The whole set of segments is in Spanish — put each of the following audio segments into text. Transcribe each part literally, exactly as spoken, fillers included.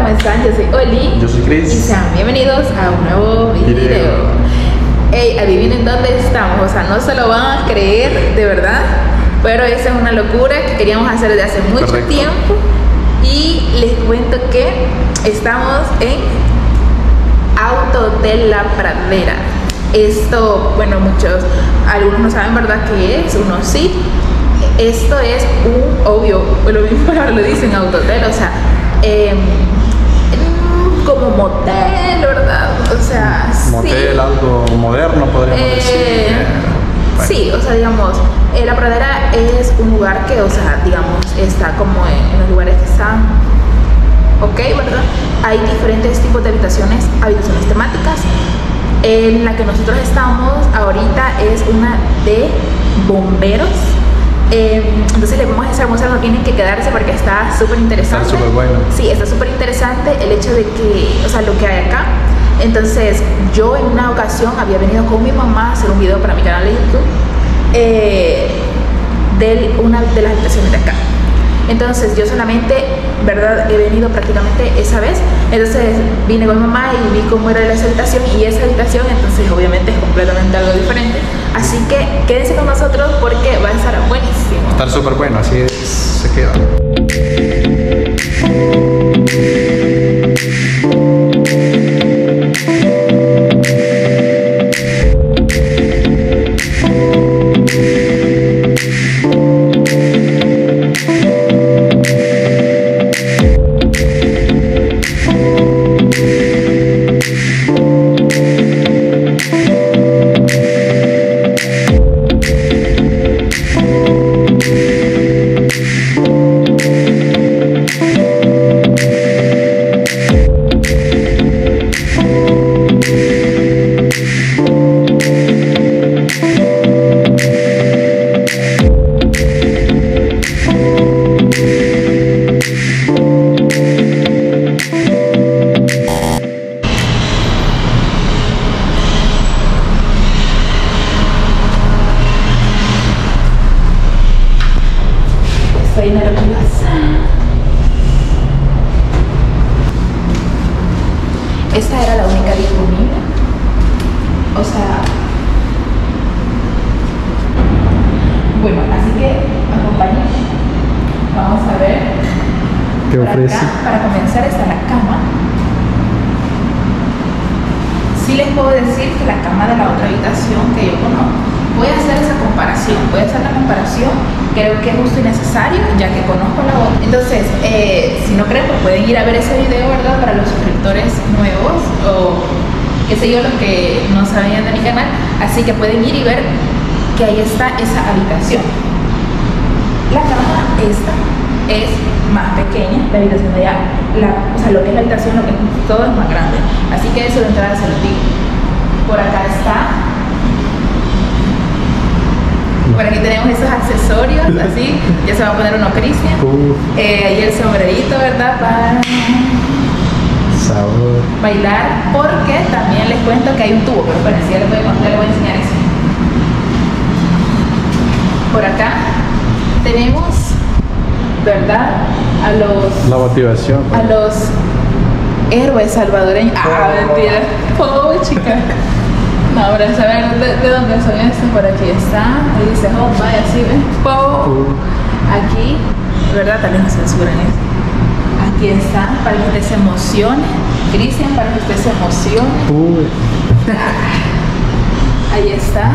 ¿cómo están? Yo soy Oli. Yo soy Chris. Y sean bienvenidos a un nuevo video. video. Ey, adivinen dónde estamos. O sea, no se lo van a creer, de verdad. Pero esa es una locura que queríamos hacer desde hace mucho Correcto. tiempo. Y les cuento que estamos en Auto de la Pradera. Esto, bueno, muchos, algunos no saben, ¿verdad?, qué es, unos sí. Esto es un, obvio, lo mismo palabra lo dicen, autotel, o sea, eh, como motel, ¿verdad? O sea, Motel, sí. algo moderno, podríamos Eh, decir. Eh, bueno. Sí, o sea, digamos, eh, La Pradera es un lugar que, o sea, digamos, está como en, en los lugares que están, ok, ¿verdad? Hay diferentes tipos de habitaciones, habitaciones temáticas. En la que nosotros estamos ahorita es una de bomberos. Eh, entonces les vamos a estar mostrando, tienen que quedarse porque está súper interesante. Está súper bueno. Sí, está súper interesante el hecho de que, o sea, lo que hay acá. Entonces yo en una ocasión había venido con mi mamá a hacer un video para mi canal de YouTube eh, de una de las habitaciones de acá. Entonces yo solamente, ¿verdad?, he venido prácticamente esa vez. Entonces vine con mi mamá y vi cómo era esa habitación, y esa habitación entonces obviamente es completamente algo diferente. Así que quédense con nosotros porque va a estar buenísimo. Va a estar súper bueno, así es, se queda. Estoy nerviosa. Esta era la única disponible. O sea, bueno, así que acompáñenme. Vamos a ver. ¿Qué Por ofrece? acá, para comenzar, está la cama. Sí les puedo decir que la cama de la otra habitación que yo conozco, voy a hacer esa comparación, voy a hacer la comparación, creo que es justo y necesario, ya que conozco la otra. Entonces, eh, si no creen, pues pueden ir a ver ese video, ¿verdad?, para los suscriptores nuevos, o qué sé yo, los que no sabían de mi canal. Así que pueden ir y ver que ahí está esa habitación. La cama esta es más pequeña, la habitación de allá, la, o sea, lo que es la habitación, lo que es todo es más grande. Así que eso de entrada se lo digo. Por acá está. Por aquí tenemos esos accesorios, así. Ya se va a poner uno Cristian. Eh, ahí el sombrerito, ¿verdad?, para Sabor. bailar. Porque también les cuento que hay un tubo, pero esperen, ya les voy a, ya les voy a enseñar eso. Por acá tenemos, ¿verdad?, a los La motivación. a los héroes salvadoreños. Ah, mentira. Pobre chica. No, ahora saber de, de dónde son estos. Por aquí está. Ahí dice, oh, vaya, así ven. Po. Aquí, ¿verdad? También nos censuran eso. Aquí está, para que usted se emocione. Cristian, para que usted se emocione. Uy. Ahí está.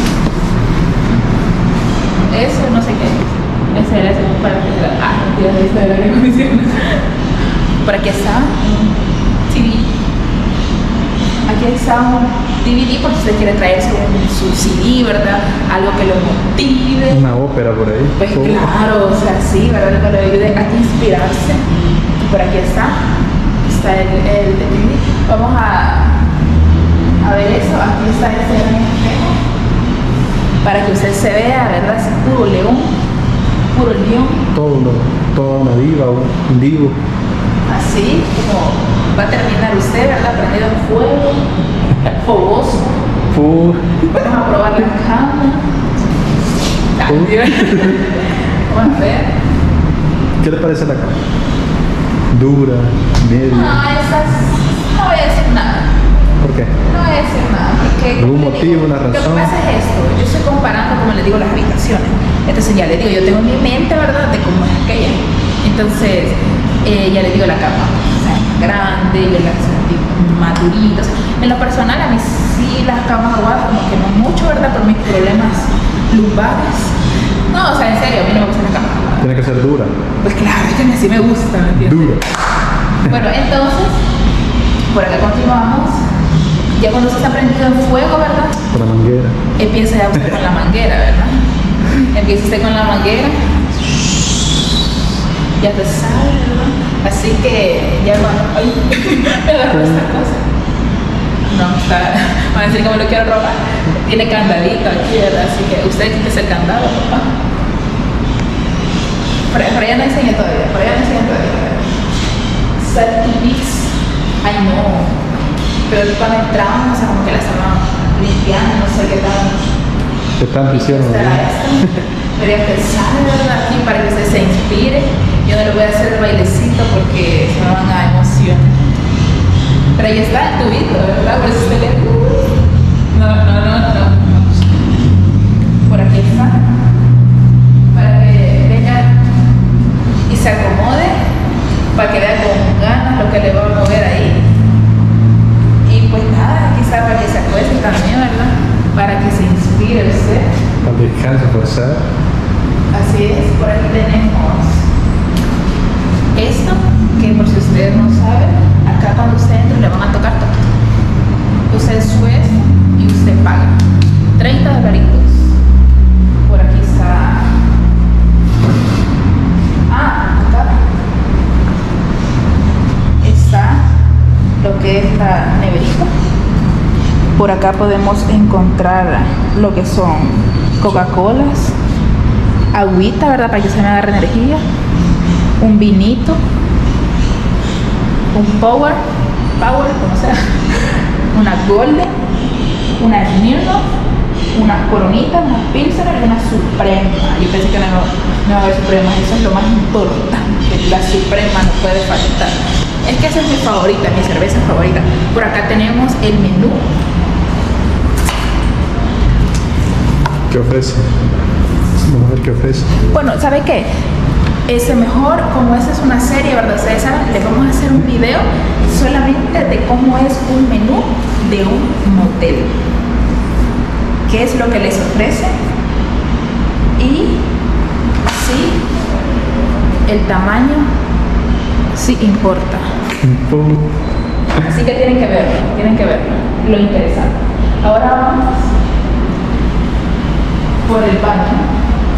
Eso no sé qué es. Ese era ese para que ah, mentira, ese era la reconocimiento. Por aquí está un T V. Aquí está un D V D por si usted quiere traerse un, su C D, ¿verdad? Algo que lo motive. Una ópera por ahí. Pues Oh. claro, o sea, sí, ¿verdad? Lo que le ayude a inspirarse. Y por aquí está. Está el, el D V D. Vamos a, a ver eso. Aquí está este gran espejo. Para que usted se vea, ¿verdad? Es puro león. Puro león. Todo uno, toda una diva, un divo. Así como va a terminar usted, ¿verdad? Prendido en fuego, fogoso. Fu. Vamos a probar la cama. También. Vamos a ver. ¿Qué le parece la cama? dura, media. No, esas no voy a decir nada. ¿Por qué? No voy a decir nada. Porque, ¿Algún como le motivo, digo, una razón? Lo que pasa es esto. Yo estoy comparando, como les digo, las habitaciones. Entonces ya les digo, yo tengo en mi mente, ¿verdad?, de cómo es aquella. Entonces, eh, ya les digo, la cama, o sea, es más grande, yo la sentí más durita. O sea, en lo personal, a mí sí las camas aguadas, como que no mucho, ¿verdad?, por mis problemas lumbares. No, o sea, en serio, a mí no me gusta la cama aguada. Tiene que ser dura. Pues claro, es que a mí sí me gusta, ¿me entiendes? Dura. Bueno, entonces, por acá continuamos. Ya cuando se está prendido en fuego, ¿verdad?, Con la manguera. empieza ya usted con la manguera, ¿verdad? Empieza usted con la manguera. Ya te sabe, ¿verdad? Así que ya cuando... Ay, me agarró esta cosa. No, está... Van a decir que me lo quiero robar. Tiene candadito aquí, ¿verdad? Así que usted quítese el candado, papá. Por, por allá no enseña todavía, por allá no enseña todavía. Saltibis. Ay, no. Pero cuando entramos, o sea, como que la estaban limpiando, no sé qué tal. ¿Qué tanto hicieron? ¿Será esto? Debería pensar, ¿verdad?, aquí para que usted se inspire. Yo no le voy a hacer el bailecito porque se me van a emocionar. Pero ahí está el tubito, ¿verdad? Por eso usted le... No, no, no, no. Por aquí está. Para que venga y se acomode. Para que vea con ganas lo que le va a mover ahí. Y pues nada, quizá para que se acueste también, ¿verdad? Para que se inspire usted. Para descanso forzar. Así es, por aquí tenemos esto, que por si ustedes no saben, acá cuando usted entra le van a tocar todo. Usted sube y usted paga treinta dolaritos. Por aquí está. Ah, acá está lo que es la neverita. Por acá podemos encontrar lo que son Coca-Colas, agüita, ¿verdad?, para que se me agarre energía, un vinito, un power, power, como sea, una golden, una Smirnoff, unas coronitas, unas pilsener y una suprema. Yo pensé que no, no iba a haber suprema, eso es lo más importante, la suprema no puede faltar. Es que esa es mi favorita, mi cerveza favorita. Por acá tenemos el menú. ¿Qué ofrece? Vamos a ver qué ofrece. Bueno, ¿sabe qué? Ese mejor, como esa es una serie, ¿verdad? Ustedes saben, le vamos a hacer un video solamente de cómo es un menú de un motel. ¿Qué es lo que les ofrece? Y sí, el tamaño sí importa. Así que tienen que verlo, tienen que verlo, lo interesante. Ahora vamos por el baño.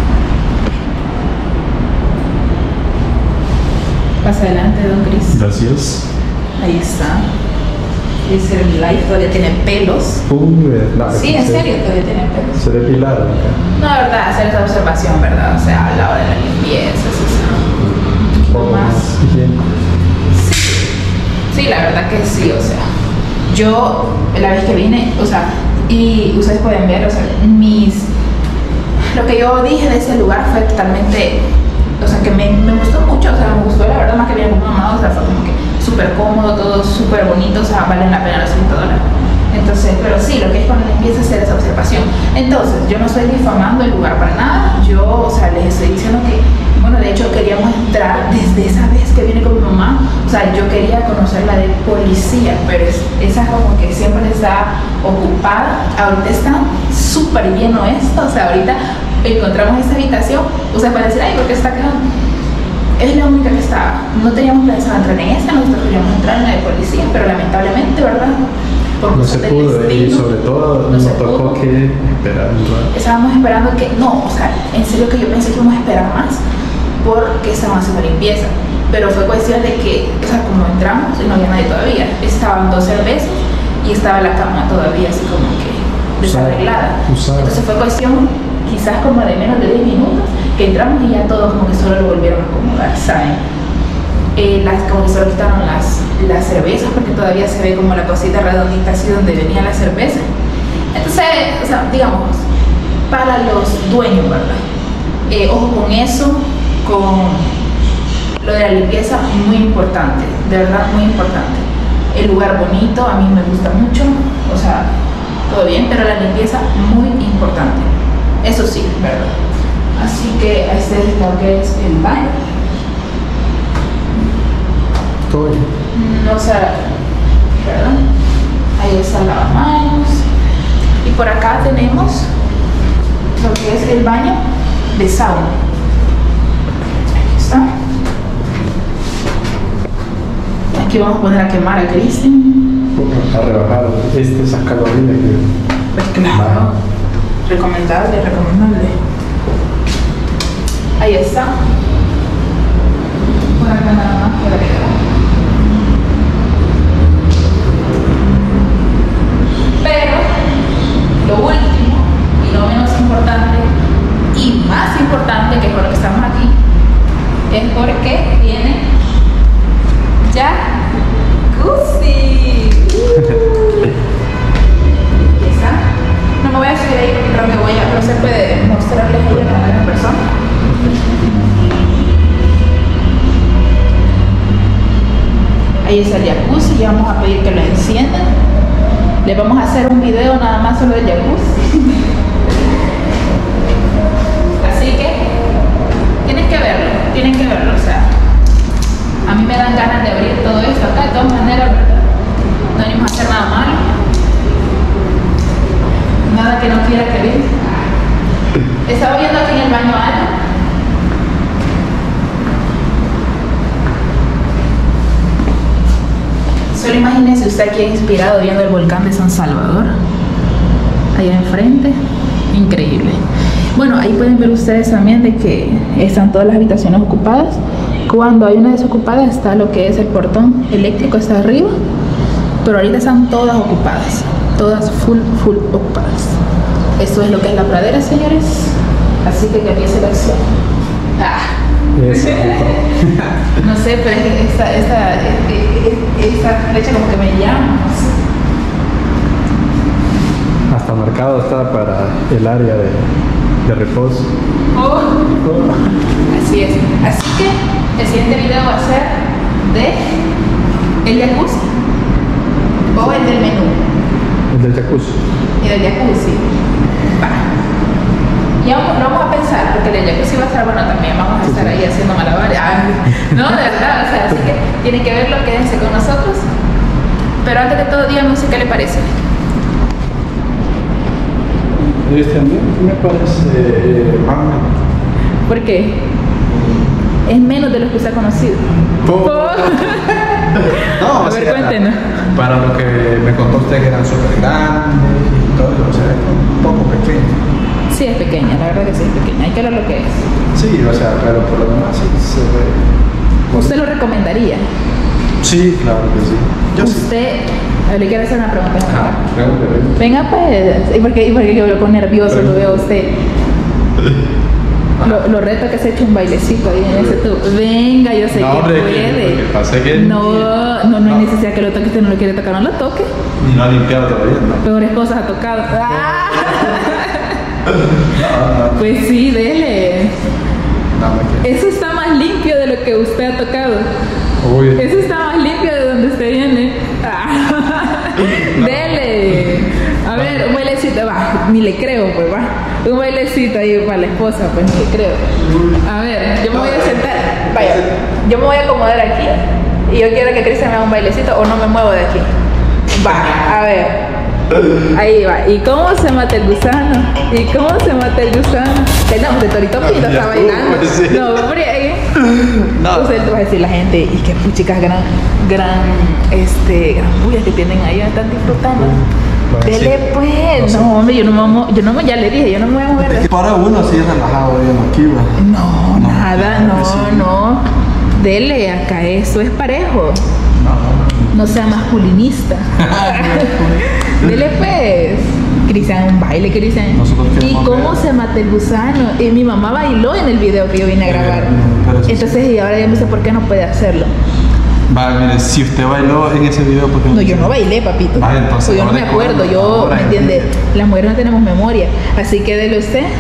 Pasa adelante, don Cris. Gracias. Ahí está. Es el live, todavía tiene pelos. Uy, no, Sí, en serio, todavía tiene pelos. Se depilaron acá. No, la verdad, hacer esa observación, ¿verdad? O sea, a la hora de la limpieza, eso es un poquito Oh, más. higiénico. Sí, sí, la verdad que sí, o sea, yo la vez que vine, o sea, y ustedes pueden ver, o sea, mis, lo que yo dije de ese lugar fue totalmente, o sea, que me, me gustó mucho, o sea, me gustó la verdad más que bien con mamá, o sea, fue como que súper cómodo, todo súper bonito, o sea, valen la pena los treinta dólares. Entonces, pero sí, lo que es cuando empieza a hacer esa observación. Entonces, yo no estoy difamando el lugar para nada, yo, o sea, les estoy diciendo que, bueno, de hecho queríamos entrar desde esa vez que vine con mi mamá, o sea, yo quería conocer la de policía, pero es, esa como que siempre está ocupada, ahorita está súper lleno esto, o sea, ahorita encontramos esta habitación, o sea, para decir, ay, ¿por qué está quedando? Es la única que estaba, no teníamos pensado entrar en esta, nosotros queríamos entrar en la de policía, pero lamentablemente, ¿verdad? Por No se del pudo, y destino, sobre todo no nos se tocó pudo. que esperar un rato. Estábamos esperando que, no, o sea, en serio que yo pensé que íbamos a esperar más porque estaban haciendo limpieza, pero fue cuestión de que, o sea, como entramos y no había nadie todavía, estaban dos cervezas y estaba la cama todavía así como que desarreglada. Usada. Entonces fue cuestión quizás como de menos de diez minutos que entramos y ya todos como que solo lo volvieron a acomodar, ¿saben? Eh, las, como que solo quitaron las, las cervezas porque todavía se ve como la cosita redondita así donde venía la cerveza. Entonces, o sea, digamos, para los dueños, ¿verdad? Eh, ojo con eso, con lo de la limpieza muy importante, de verdad muy importante. El lugar bonito, a mí me gusta mucho, o sea, todo bien, pero la limpieza muy importante. Eso sí, ¿verdad? Así que este es lo que es el baño. Todo bien. No, o sea, ¿verdad? Ahí está el lavamanos. Y por acá tenemos lo que es el baño de sauna. Aquí está. Aquí vamos a poner a quemar a Cristian. A rebajar este, esas calorías que... Pues claro, recomendable, recomendable. Ahí está. Por acá nada más, por acá. Pero lo último y no menos importante y más importante, que es por lo que estamos aquí, es porque tiene jacuzzi. ¿Está? No me voy a subir ahí porque creo que voy a, no se puede mostrarles ahí a la persona. Ahí está el jacuzzi y vamos a pedir que lo enciendan. Les vamos a hacer un video nada más solo del jacuzzi. Así que tienen que verlo, tienen que verlo, o sea, a mí me dan ganas de abrir todo esto acá, de todas maneras, ¿verdad? No venimos a hacer nada malo, nada que no quiera que vean. Estaba viendo aquí en el baño algo. Solo imagínense usted aquí inspirado viendo el volcán de San Salvador, allá enfrente, increíble. Bueno, ahí pueden ver ustedes también de que están todas las habitaciones ocupadas. Cuando hay una desocupada está lo que es el portón eléctrico, está arriba, pero ahorita están todas ocupadas, todas full, full ocupadas. Esto es lo que es la pradera, señores, así que que empiece la acción. Ah. No sé, pero es que esta, esta, esta flecha como que me llama. Hasta marcado está para el área de, de reposo. Oh. Oh. Así es. Así que el siguiente video va a ser de el jacuzzi o el del menú. El del jacuzzi. El del jacuzzi. Va. Y vamos, lo vamos a pensar, porque el jacuzzi va a estar bueno también, vamos a estar ahí haciendo malabares. No, de verdad, o sea, así que tienen que verlo, quédense con nosotros. Pero antes de todo, díganme qué le parece. Este a mí me parece eh, manga. ¿Por qué? Es menos de los que usted ha conocido. Oh. Oh. No, a o ver, sea, cuéntenos. Para lo que me contó usted que eran súper grandes y todo, o sea, es un poco pequeño. Sí, es pequeña, la verdad que sí es pequeña, hay que ver lo que es. Sí, o sea, pero por lo demás sí se ve. ¿Usted lo recomendaría? Sí, claro que sí. Yo ¿Usted, sí. Le quiero hacer una pregunta? Ah, pregúnteme. Venga pues, ¿y por qué, y por qué yo lo con nervioso lo veo a usted? Lo, lo reto que se eche un bailecito ahí en ese tubo. Venga, yo sé no, que hombre, puede. Que pase que no, no, no hay necesidad que lo toque, usted no lo quiere tocar, no lo toque. Ni no ha limpiado todavía, ¿no? Peores cosas ha tocado. ¡Ah! No, no. Pues sí, dele. No, me Eso está más limpio de lo que usted ha tocado. Uy. Eso está más limpio de donde usted viene. Ah. No. Dele. A ver, un bailecito, va, ni le creo, pues va. Un bailecito ahí para la esposa, pues ni le creo. A ver, yo me voy a sentar. Vaya, yo me voy a acomodar aquí y yo quiero que Cristian me haga un bailecito o no me muevo de aquí. Va, a ver. Ahí va. ¿Y cómo se mata el gusano? ¿Y cómo se mata el gusano? No, de Torito Pito está bailando. Pues sí. No, hombre. No. Entonces va a decir la gente, y qué puchicas gran, gran, este, gran bullas que tienen ahí, están disfrutando. Bueno, Dele sí. pues. No, No, sí. hombre, yo no me voy a mo- yo no me, ya le dije, yo no me voy a mover. de- Para uno así relajado bien aquí, va. No, No, nada, claro no, que sí. no. Dele, acá eso es parejo. No sea masculinista. Dele pues. Cristian, un baile, Cristian. Nosotros ¿Y queremos cómo ver. se mata el gusano? Y mi mamá bailó en el video que yo vine a grabar. Pero eso sí. Entonces, y ahora ya no sé por qué no puede hacerlo. Va, mire, si usted bailó en ese video, porque No, yo no bailé, papito. Vale, entonces Pues yo no ahora me es acuerdo, cuando- yo, ahora ¿me es entiende? libre. Las mujeres no tenemos memoria. Así que dele usted.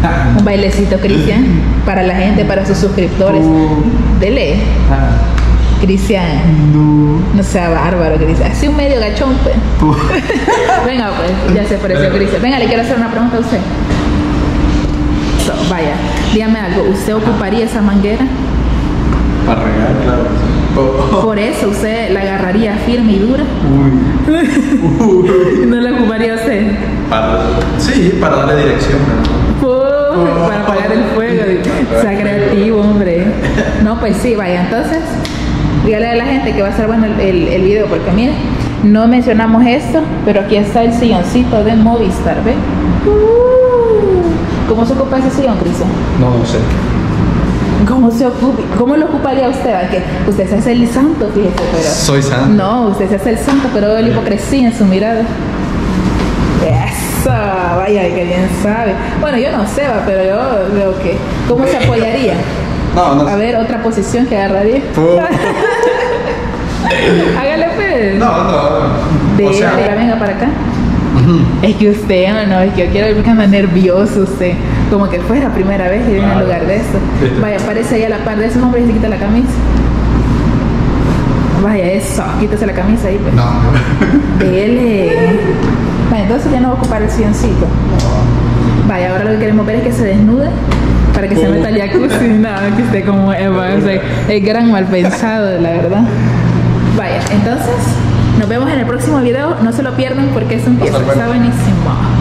Un bailecito, Cristian, para la gente, para sus suscriptores. Uh. Dele, Ah, Cristian. no. No sea bárbaro, Cristian. Así un medio gachón, pues. Uh. Venga, pues, ya se pareció Cristian. Venga, le quiero hacer una pregunta a usted. So, vaya, dígame algo. ¿Usted ocuparía esa manguera? Para regar, claro. Oh, oh. Por eso, ¿usted la agarraría firme y dura? Uy. Uy. ¿No la ocuparía usted? Para, sí, para darle dirección. ¿no? Oh, para apagar el fuego. Sea creativo, hombre. No, pues sí, vaya, entonces, dígale a la gente que va a estar bueno el, el, el video, porque miren, no mencionamos esto, pero aquí está el silloncito de Movistar, ¿ve? Uh, ¿Cómo se ocupa ese sillón, Cristian? No, no sé. ¿Cómo se ocupa? ¿Cómo lo ocuparía usted? Que usted se hace el santo, fíjese, pero... Soy santo. No, usted se hace el santo, pero veo la hipocresía en su mirada. Eso, vaya, que bien sabe. Bueno, yo no sé, va, pero yo veo que... ¿Cómo se apoyaría? No, no A sé. ver, otra posición que agarraría. Oh. Hágale, pues. No, no. De O sea, la venga para acá. ujú. Es que usted, no, es que yo quiero ver que anda nervioso usted. Como que fue la primera vez que viene al lugar de esto. Viste. Vaya, aparece ahí a la par de esos hombres y se quita la camisa. Vaya, eso, quítese la camisa ahí, pues. No. Dele. Vaya, entonces ya no va a ocupar el silloncito. Vaya, ahora lo que queremos ver es que se desnude para que se meta al jacuzzi. Nada, que esté como Eva, o sea, es gran mal pensado, la verdad. Vaya, entonces nos vemos en el próximo video. No se lo pierdan porque es un Va a piezo, estar bueno. está buenísimo.